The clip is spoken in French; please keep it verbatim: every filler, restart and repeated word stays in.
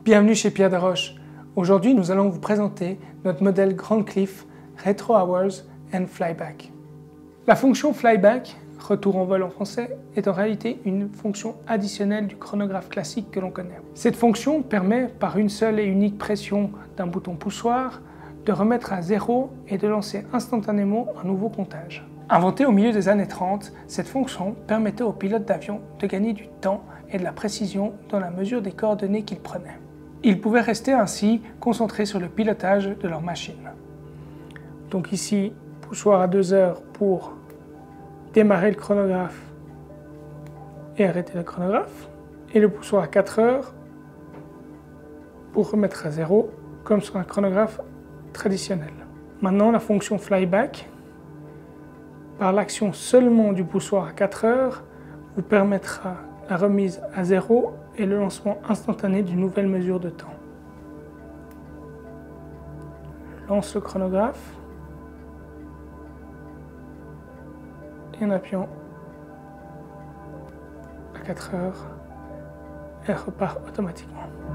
Bienvenue chez Pierre Desroches. Aujourd'hui, nous allons vous présenter notre modèle Grand Cliff Retro Hours and Flyback. La fonction Flyback, retour en vol en français, est en réalité une fonction additionnelle du chronographe classique que l'on connaît. Cette fonction permet, par une seule et unique pression d'un bouton poussoir, de remettre à zéro et de lancer instantanément un nouveau comptage. Inventée au milieu des années trente, cette fonction permettait aux pilotes d'avion de gagner du temps et de la précision dans la mesure des coordonnées qu'ils prenaient. Ils pouvaient rester ainsi concentrés sur le pilotage de leur machine. Donc ici, poussoir à deux heures pour démarrer le chronographe et arrêter le chronographe, et le poussoir à quatre heures pour remettre à zéro, comme sur un chronographe traditionnel. Maintenant, la fonction Flyback, par l'action seulement du poussoir à quatre heures, vous permettra la remise à zéro et le lancement instantané d'une nouvelle mesure de temps. Je lance le chronographe et en appuyant à quatre heures, elle repart automatiquement.